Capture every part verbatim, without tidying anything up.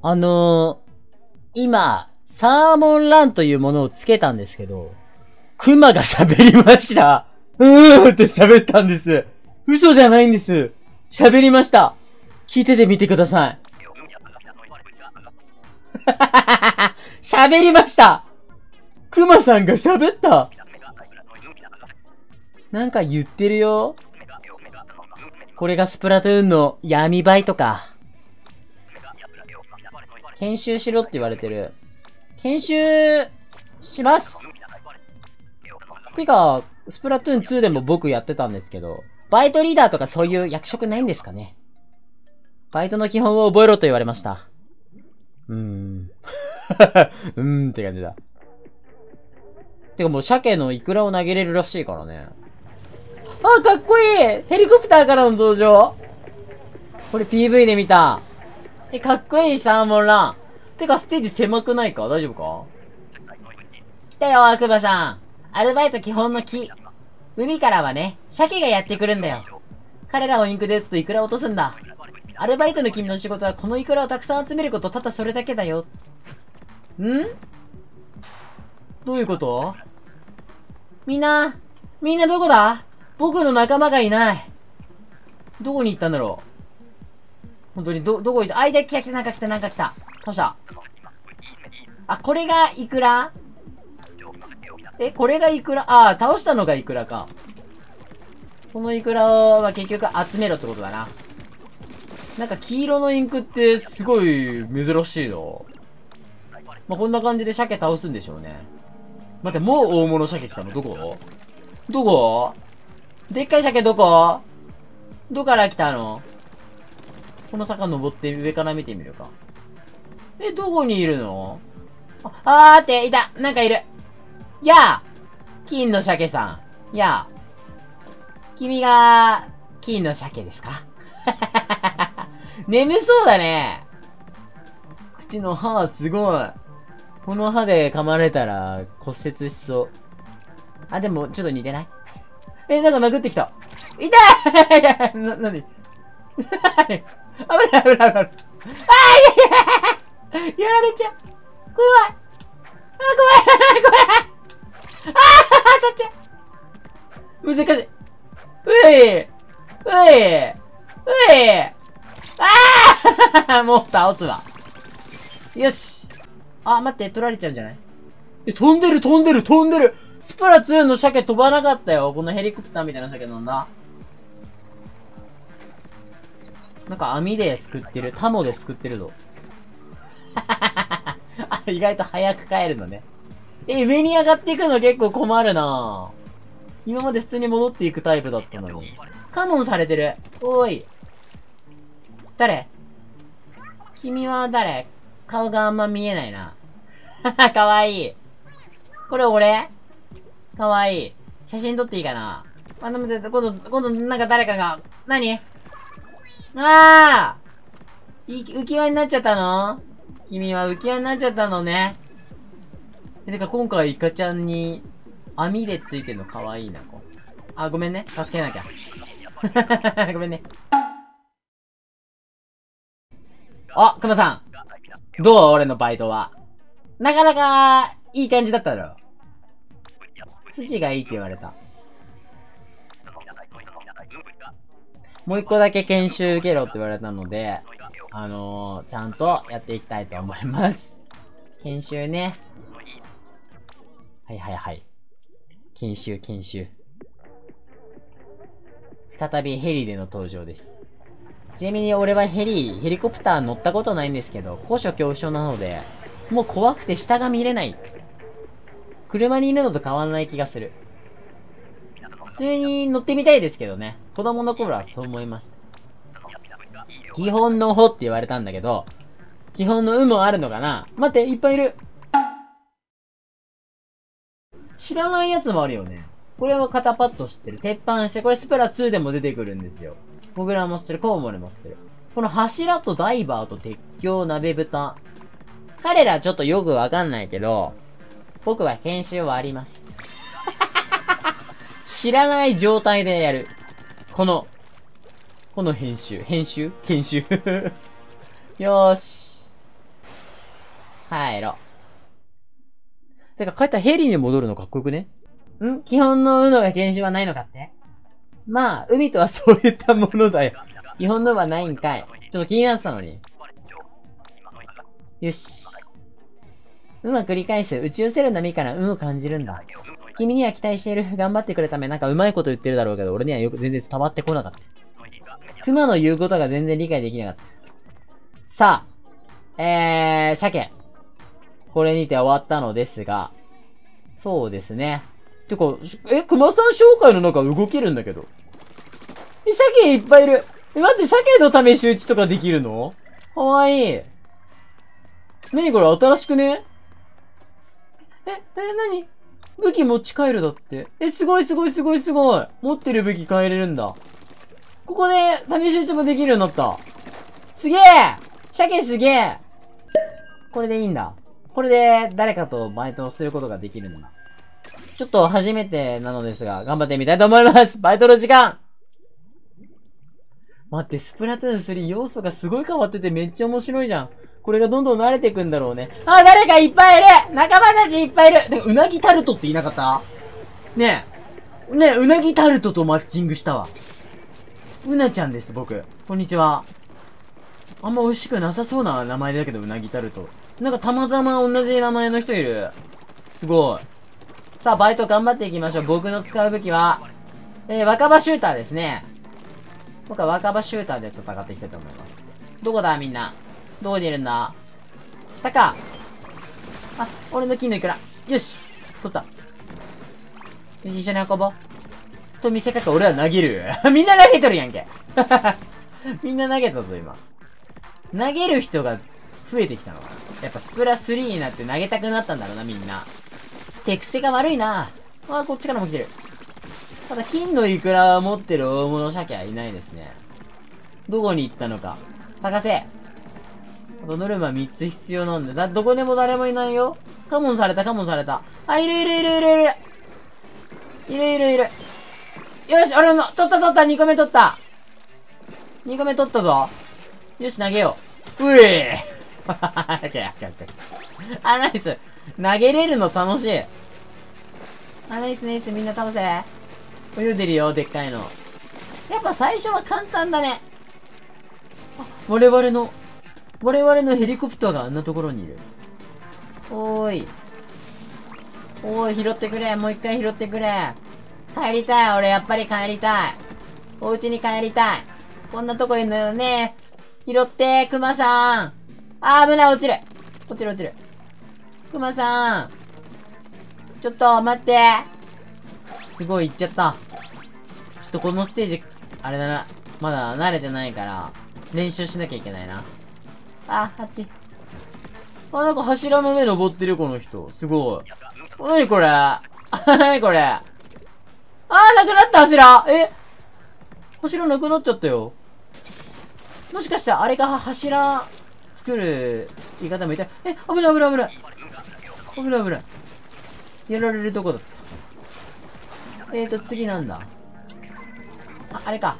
あのー、今、サーモンランというものをつけたんですけど、クマが喋りました。うーって喋ったんです。嘘じゃないんです。喋りました。聞いててみてください。喋りました。クマさんが喋った。なんか言ってるよ。これがスプラトゥーンの闇バイトか。研修しろって言われてる。研修します。てか、スプラトゥーンツーでも僕やってたんですけど、バイトリーダーとかそういう役職ないんですかね。バイトの基本を覚えろと言われました。うーん。うーんって感じだ。てかもう鮭のイクラを投げれるらしいからね。あ、かっこいい！ヘリコプターからの登場！これ ピーブイ で見た。え、かっこいいサーモンラン。てかステージ狭くないか？大丈夫か？来たよ、悪魔さん。アルバイト基本の木。海からはね、鮭がやってくるんだよ。彼らをインクで打つとイクラを落とすんだ。アルバイトの君の仕事はこのイクラをたくさん集めること、ただそれだけだよ。ん？どういうこと？みんな、みんなどこだ？僕の仲間がいない。どこに行ったんだろう？本当に、ど、どこ行った？あ、いた、来た来た、なんか来た、なんか来た。倒した。あ、これがイクラ？え、これがイクラ？ああ、倒したのがイクラか。このイクラを、まあ、結局集めろってことだな。なんか黄色のインクってすごい珍しいの。まあ、こんな感じで鮭倒すんでしょうね。待って、もう大物鮭来たの？どこ？どこ？でっかい鮭どこ？どこから来たの？この坂登って上から見てみるか。え、どこにいるの？あ、あーって、いた！なんかいる！やあ！金の鮭さん。やあ。君が、金の鮭ですか？眠そうだね。口の歯すごい。この歯で噛まれたら骨折しそう。あ、でもちょっと似てない？え、なんか殴ってきた。痛いな、なに？危ない危ない危ない。あー、いやいややられちゃう。怖い。あ、怖い怖い。あー、当たっちゃう。難しい。うい。うい。うい。あーもう倒すわ。よし。あ、待って、取られちゃうんじゃない？え、飛んでる飛んでる飛んでる。スプラツーンの鮭飛ばなかったよ。このヘリコプターみたいな鮭なんだ。なんか網ですくってる。タモですくってるぞ。あ、意外と早く帰るのね。え、上に上がっていくの結構困るなぁ。今まで普通に戻っていくタイプだったのに。カノンされてる。おーい。誰？君は誰？顔があんま見えないな。かわいい。これ俺？かわいい。写真撮っていいかな？あ、でも、今度、今度なんか誰かが、何？ああ！浮き輪になっちゃったの？君は浮き輪になっちゃったのね。え、てか今回イカちゃんに網でついてんのかわいいな、こう。あ、ごめんね。助けなきゃ。ごめんね。あ、クマさん。どう？俺のバイトは。なかなか、いい感じだっただろ。筋がいいって言われた。もう一個だけ研修受けろって言われたので、あのー、ちゃんとやっていきたいと思います。研修ね。はいはいはい。研修研修。再びヘリでの登場です。ちなみに俺はヘリ、ヘリコプター乗ったことないんですけど、高所恐怖症なので、もう怖くて下が見れない。車にいるのと変わらない気がする。普通に乗ってみたいですけどね。子供の頃はそう思いました。基本の歩って言われたんだけど、基本の「う」もあるのかな？待って、いっぱいいる。知らないやつもあるよね。これは肩パッド知ってる。鉄板して、これスプラツーでも出てくるんですよ。モグラも知ってる。コウモリも知ってる。この柱とダイバーと鉄橋、鍋蓋。彼らちょっとよくわかんないけど、僕は研修はあります。知らない状態でやる。この、この編集。編集研修よーし。 入ろう。てか、帰ったらヘリに戻るのかっこよくね？ん？基本のうのが原種はないのかって？まあ、海とはそういったものだよ。基本のはないんかい。ちょっと気になってたのに。よし。運は繰り返す。打ち寄せる波から運を感じるんだ。君には期待している。頑張ってくれため。なんかうまいこと言ってるだろうけど、俺にはよく全然伝わってこなかった。妻の言うことが全然理解できなかった。さあ、えー、鮭。これにて終わったのですが、そうですね。てか、え、熊さん紹介の中動けるんだけど。え、鮭いっぱいいる。え、待って、鮭の試し打ちとかできるの？かわいい。なにこれ新しくね？え、え、なに？武器持ち帰るだって。え、すごいすごいすごいすごい。持ってる武器変えれるんだ。ここで試し打ちもできるようになった。すげえ！鮭すげえ！これでいいんだ。これで誰かとバイトをすることができるんだ。ちょっと初めてなのですが、頑張ってみたいと思います。バイトの時間！待って、スプラトゥーンスリー要素がすごい変わっててめっちゃ面白いじゃん。これがどんどん慣れていくんだろうね。あ、誰かいっぱいいる！仲間たちいっぱいいる！でも、うなぎタルトって言いなかった？ねえ。ねえ、うなぎタルトとマッチングしたわ。うなちゃんです、僕。こんにちは。あんま美味しくなさそうな名前だけど、うなぎタルト。なんかたまたま同じ名前の人いる。すごい。さあ、バイト頑張っていきましょう。僕の使う武器は、えー、若葉シューターですね。僕は若葉シューターで戦っていきたいと思います。どこだみんな。どこにいるんだ？下か。あ、俺の金のいくら。よし取った。よし、一緒に運ぼう。と見せかけ俺は投げる。みんな投げとるやんけ。みんな投げたぞ、今。投げる人が増えてきたのかな。やっぱスプラスリーになって投げたくなったんだろうな、みんな。手癖が悪いな。あ、こっちからも来てる。ただ、金のイクラ持ってる大物鮭はいないですね。どこに行ったのか。探せ。ノルマみっつ必要なんで。だ、どこでも誰もいないよ。カモンされた、カモンされた。あ、いるいるいるいるいる。いるいるいる。よし、俺の、取った取った、にこめ取った。にこめ取ったぞ。よし、投げよう。うえーあ、ナイス。投げれるの楽しい。あ、ナイスナイス、みんな倒せ。泳いでるよ、でっかいの。やっぱ最初は簡単だね。あ、我々の、我々のヘリコプターがあんなところにいる。おーい。おーい、拾ってくれ。もう一回拾ってくれ。帰りたい。俺やっぱり帰りたい。お家に帰りたい。こんなとこいるのよね。拾って、クマさん。あー、危ない、落ちる。落ちる落ちる。クマさん。ちょっと、待って。すごい、行っちゃった。ちょっとこのステージ、あれだな。まだ慣れてないから、練習しなきゃいけないな。あ、あっち。あ、なんか柱の上登ってる、この人。すごい。なにこれなにこれあー、なくなった柱え柱なくなっちゃったよ。もしかしたら、あれが柱作る言い方もいた。え、危ない危ない危ない。危ない危ない。やられるとこだった。えーと、次なんだ。あ、あれか。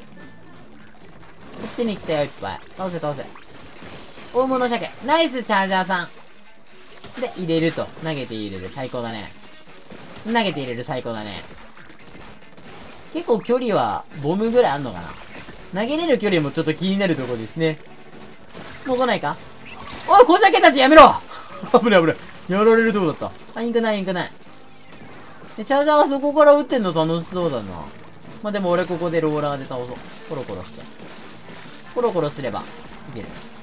こっちに行ったよ、いっぱい。倒せ倒せ。大物鮭。ナイスチャージャーさん。で、入れると。投げて入れる。最高だね。投げて入れる。最高だね。結構距離は、ボムぐらいあんのかな。投げれる距離もちょっと気になるところですね。もう来ないか？おい、小鮭たちやめろ危ない危ない。やられるとこだった。あ、インクないインクない。で、チャージャーはそこから撃ってんの楽しそうだな。まあ、でも俺ここでローラーで倒そう。コロコロして。コロコロすれば、いける。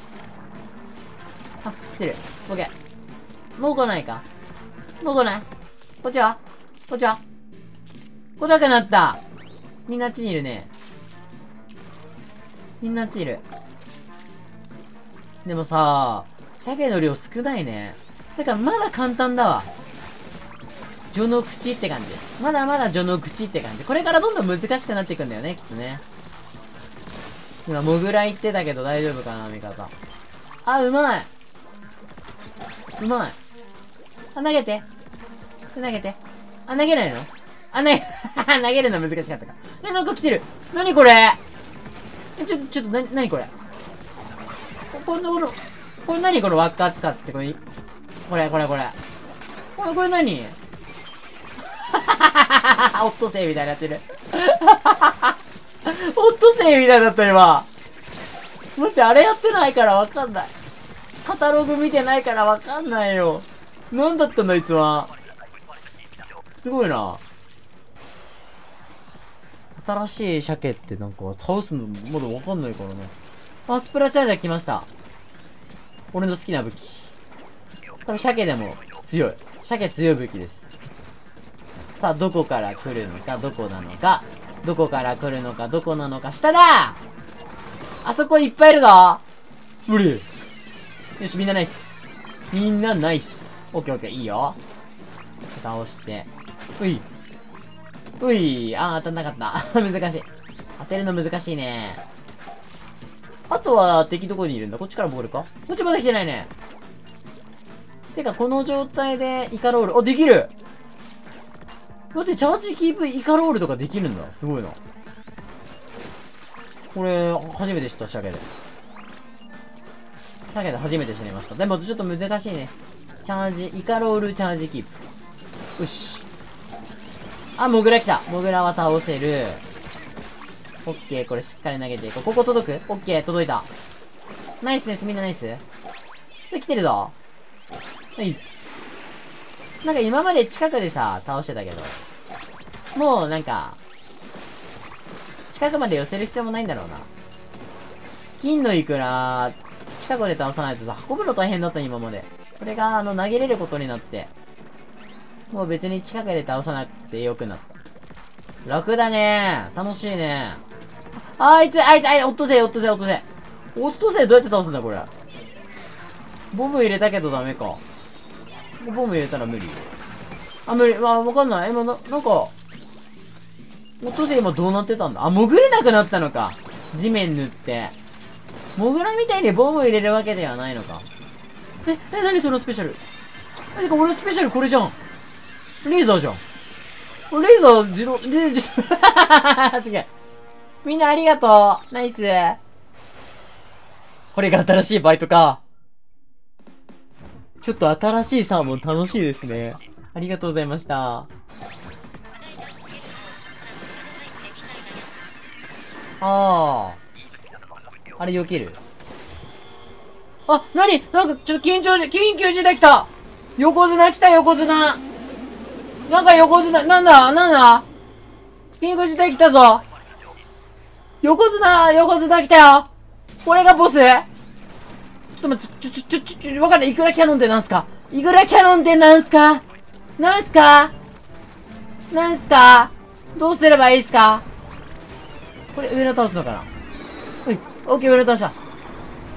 あ、来てる。オッケー。もう来ないか？もう来ない？こっちは？こっちは？来なくなった。みんなあっちにいるね。みんなあっちいる。でもさ、鮭の量少ないね。だからまだ簡単だわ。序の口って感じ。まだまだ序の口って感じ。これからどんどん難しくなっていくんだよね、きっとね。今、モグラ言ってたけど大丈夫かな、味方。あ、うまい。うまい。あ、投げて。投げて。あ、投げないの？あ、投げ、投げるの難しかったか。え、なんか来てる。なにこれ？え、ちょっと、ちょっと、な、なにこれ？こ、この、これ何この輪っか使って、これ、 これ、これ、これ。これ、これ何オットセイみたいになってる。オットセイみたいだった、今。待って、あれやってないからわかんない。カタログ見てないからわかんないよ。なんだったんだ、いつは。すごいな。新しい鮭ってなんか倒すのまだわかんないからね。あ、スプラチャージャー来ました。俺の好きな武器。多分鮭でも強い。鮭強い武器です。さあ、どこから来るのか、どこなのか。どこから来るのか、どこなのか。下だ！あそこいっぱいいるぞ！無理。よし、みんなナイス。みんなナイス。オッケーオッケー、いいよ。倒して。うい。うい。あー、当たんなかった。難しい。当てるの難しいね。あとは、敵どこにいるんだ？こっちからボールか？こっちまだ来てないね。てか、この状態でイカロール。あ、できる！待って、チャージキープイカロールとかできるんだ。すごいな。これ、初めて知った、鮭で。鮭で初めて知りました。でも、ちょっと難しいね。チャージ、イカロールチャージキープ。よし。あ、モグラ来た。モグラは倒せる。オッケー、これしっかり投げていこう。ここ届く？オッケー、届いた。ナイスです、みんなナイス。これ来てるぞ。はい。なんか今まで近くでさ、倒してたけど。もうなんか、近くまで寄せる必要もないんだろうな。金のイクラ、近くで倒さないとさ、運ぶの大変だった今まで。それが、あの、投げれることになって、もう別に近くで倒さなくてよくなった。楽だねー。楽しいねー。あいつ、あいつ、あいつ、オットセイ、オットセイ、オットセイ。オットセイどうやって倒すんだ、これ。ボム入れたけどダメか。ボム入れたら無理。あ、無理。まあ、わかんない。今、な、なんか、オットセイ今どうなってたんだ？あ、潜れなくなったのか。地面塗って。モグラみたいにボム入れるわけではないのか。え、え、何そのスペシャル。何か俺のスペシャルこれじゃん。レーザーじゃん。これレーザー自動、レーザー、すげえ。みんなありがとう。ナイス。これが新しいバイトか。ちょっと新しいサーモン楽しいですね。ありがとうございました。ああ。あれ避ける？あ、なに？なんかちょっと緊張し、緊急事態来た！横綱来た横綱！なんか横綱、なんだなんだ緊急事態来たぞ！横綱、横綱来たよ！これがボス？ちょっと待って、ちょ、ちょ、ちょ、ちょ、わかんない。イクラキャノンってなんすか？イクラキャノンってなんすか？なんすか？なんすか？どうすればいいっすか？これ上の倒すのかな？はい、オッケー、上の倒した。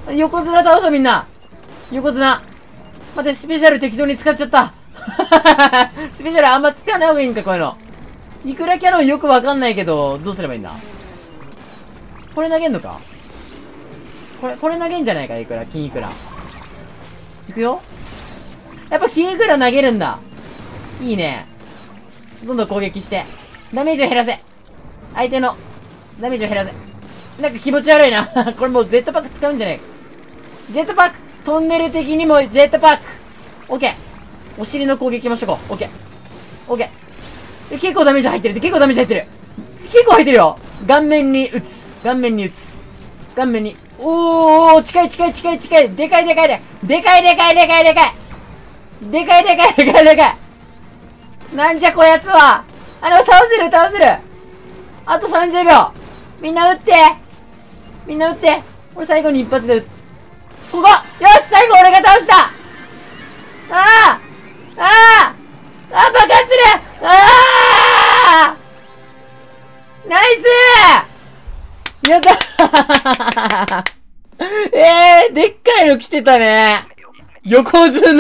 横綱倒そうみんな！横綱。待って、スペシャル適当に使っちゃった。スペシャルあんま使わない方がいいんか、こういうの。イクラキャノンよくわかんないけど、どうすればいいんだ？これ投げんのか？これ、これ投げんじゃないか、イクラ、金イクラ。いくよ？やっぱ金イクラ投げるんだ。いいね。どんどん攻撃して。ダメージを減らせ。相手の、ダメージを減らせ。なんか気持ち悪いな。これもうジェットパック使うんじゃねえ。ジェットパックトンネル的にもジェットパックオッケー。お尻の攻撃いきましょう。オッケー。オッケー。結構ダメージ入ってる。結構ダメージ入ってる。結構入ってるよ。顔面に打つ。顔面に打つ。顔面に。おー、近い近い近い近い。でかいでかいで。でかいでかいでかいでかい。でかいでかいでかいでかい。なんじゃこやつは。あれを倒せる倒せる。あとさんじゅうびょう。みんな撃って。みんな撃って。俺最後に一発で撃つ。ここ！よし最後俺が倒した！あああああ、爆発する！ああナイスー！やったーえー、でっかいの来てたね。横綱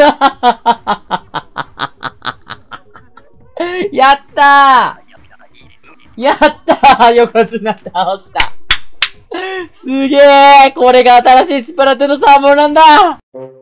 やったーやったー横綱倒したすげえこれが新しいスプラトゥーンのサーモンなんだ